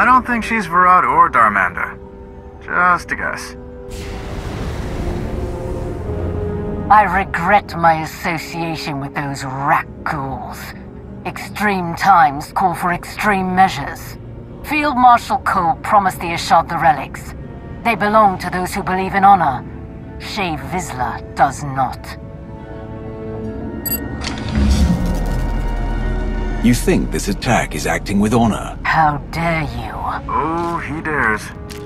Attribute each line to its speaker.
Speaker 1: I don't think she's Marauder or Darmanda. Just a guess.
Speaker 2: I regret my association with those rat ghouls. Extreme times call for extreme measures. Field Marshal Cole promised the Ashad the relics. They belong to those who believe in honor. Shave Vizsla does not.
Speaker 3: You think this attack is acting with honor?
Speaker 2: How dare you?
Speaker 1: Oh, he dares.